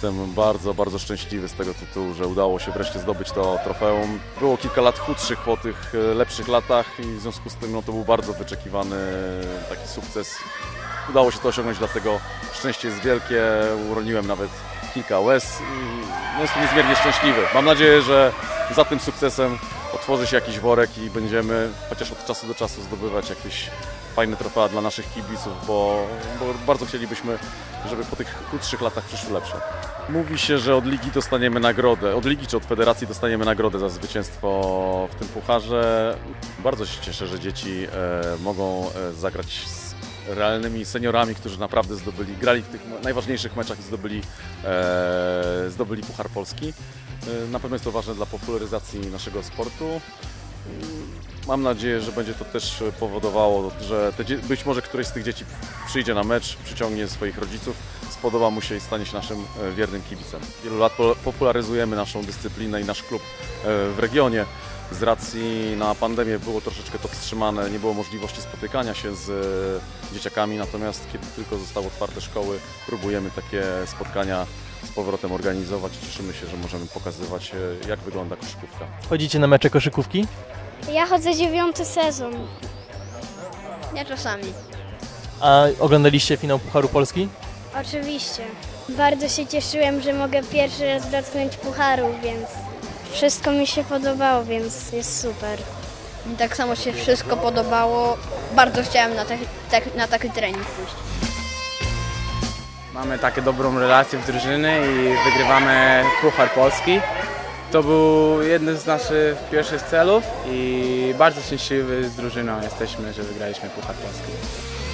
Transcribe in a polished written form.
jestem bardzo, bardzo szczęśliwy z tego tytułu, że udało się wreszcie zdobyć to trofeum. Było kilka lat chudszych po tych lepszych latach i w związku z tym no, to był bardzo wyczekiwany taki sukces. Udało się to osiągnąć, dlatego szczęście jest wielkie, uroniłem nawet kilka łez i no, jestem niezmiernie szczęśliwy. Mam nadzieję, że za tym sukcesem otworzy się jakiś worek i będziemy chociaż od czasu do czasu zdobywać jakieś fajne trofea dla naszych kibiców, bo bardzo chcielibyśmy, żeby po tych krótszych latach przyszły lepsze. Mówi się, że od ligi dostaniemy nagrodę, od ligi czy od federacji dostaniemy nagrodę za zwycięstwo w tym pucharze. Bardzo się cieszę, że dzieci mogą zagrać z realnymi seniorami, którzy naprawdę grali w tych najważniejszych meczach i zdobyli Puchar Polski. Na pewno jest to ważne dla popularyzacji naszego sportu. Mam nadzieję, że będzie to też powodowało, że być może któreś z tych dzieci przyjdzie na mecz, przyciągnie swoich rodziców, spodoba mu się i stanie się naszym wiernym kibicem. Wielu lat popularyzujemy naszą dyscyplinę i nasz klub w regionie. Z racji na pandemię było troszeczkę to wstrzymane, nie było możliwości spotykania się z dzieciakami, natomiast kiedy tylko zostały otwarte szkoły, próbujemy takie spotkania z powrotem organizować i cieszymy się, że możemy pokazywać, jak wygląda koszykówka. Chodzicie na mecze koszykówki? Ja chodzę 9. sezon. Ja czasami. A oglądaliście finał Pucharu Polski? Oczywiście. Bardzo się cieszyłem, że mogę pierwszy raz dotknąć pucharu, więc wszystko mi się podobało, więc jest super. Mi tak samo się wszystko podobało. Bardzo chciałem na taki trening pójść. Mamy taką dobrą relację w drużynie i wygrywamy Puchar Polski. To był jeden z naszych pierwszych celów i bardzo szczęśliwi z drużyną jesteśmy, że wygraliśmy Puchar Polski.